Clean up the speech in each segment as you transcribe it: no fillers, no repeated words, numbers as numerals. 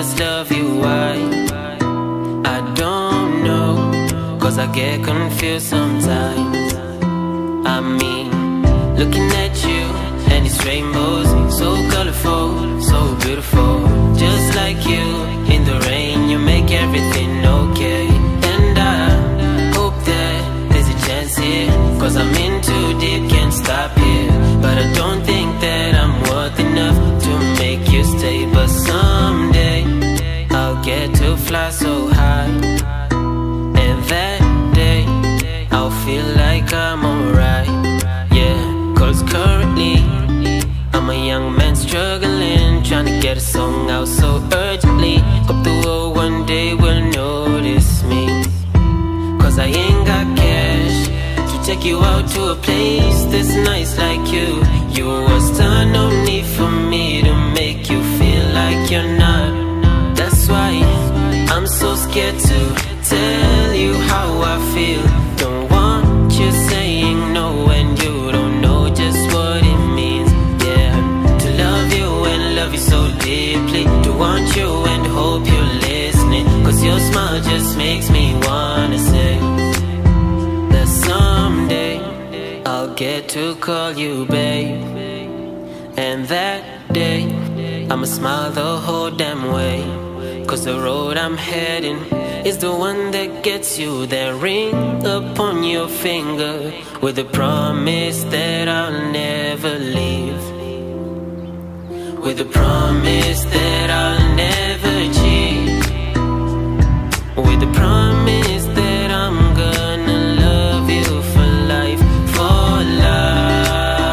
just love you. Why? I don't know, 'cause I get confused sometimes. I mean, looking at you and it's rainbows, so colorful, so beautiful. Just like you, in the rain you make everything okay. And I hope that there's a chance here, 'cause I'm in too deep, can't stop here. But I don't think that I'm worth enough to make you stay. But someday I'll get to fly so high, and that day I'll feel like I'm alright. Yeah, 'cause currently I'm a young man struggling, trying to get a song out so urgently. Hope the world one day will notice me, 'cause I ain't got cash to take you out to a place that's nice like you. You was done, no need for me to make you feel like you're not. That's why I'm so scared to tell you how I feel. Don't want you saying no when you don't know just what it means. Yeah, to love you and love you so deeply, to want you and hope you're listening, 'cause your smile just makes me wanna say that someday I'll get to call you babe. And that day I'ma smile the whole damn way, 'cause the road I'm heading is the one that gets you that ring upon your finger, with a promise that I'll never leave, with a promise that I'll never cheat, with a promise that I'm gonna love you for life, for life.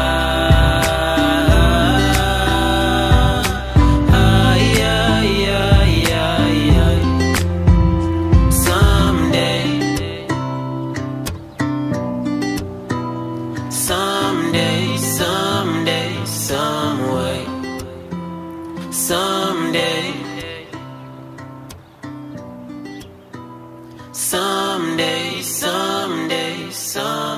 Someday, someday, some way. Someday, someday, someday, someday.